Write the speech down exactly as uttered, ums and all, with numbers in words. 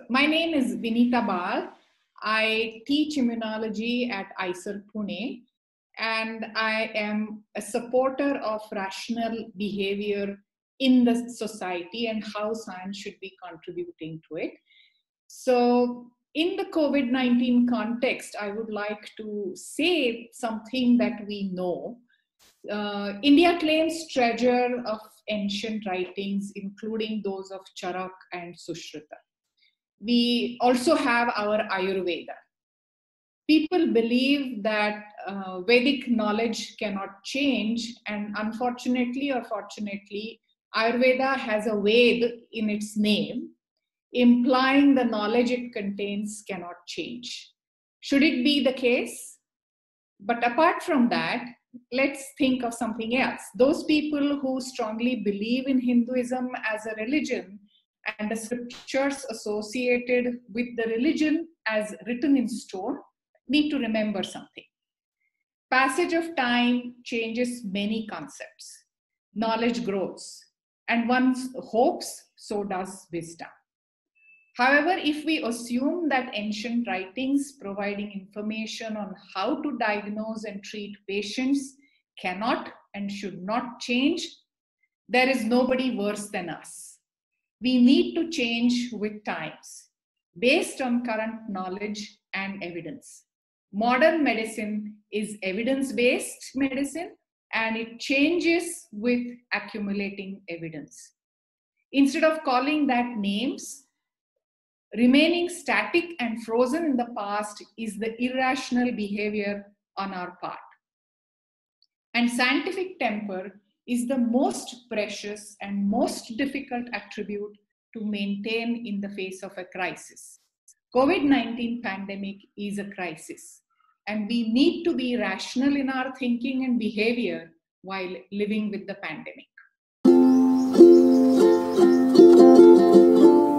my name is Vineeta Bal. I teach immunology at I I S E R Pune, and I am a supporter of rational behavior in the society and how science should be contributing to it. So in the COVID nineteen context, I would like to say something that we know. Uh, India claims treasure of ancient writings, including those of Charak and Sushruta. We also have our Ayurveda. People believe that uh, Vedic knowledge cannot change, and unfortunately or fortunately, Ayurveda has a Ved in its name, implying the knowledge it contains cannot change. Should it be the case? But apart from that, let's think of something else. Those people who strongly believe in Hinduism as a religion and the scriptures associated with the religion as written in stone need to remember something. Passage of time changes many concepts. Knowledge grows, and one's hopes, so does wisdom. However, if we assume that ancient writings providing information on how to diagnose and treat patients cannot and should not change, there is nobody worse than us. We need to change with times, based on current knowledge and evidence. Modern medicine is evidence-based medicine, and it changes with accumulating evidence. Instead of calling that names, remaining static and frozen in the past is the irrational behavior on our part. And scientific temper is the most precious and most difficult attribute to maintain in the face of a crisis. COVID nineteen pandemic is a crisis, and we need to be rational in our thinking and behavior while living with the pandemic.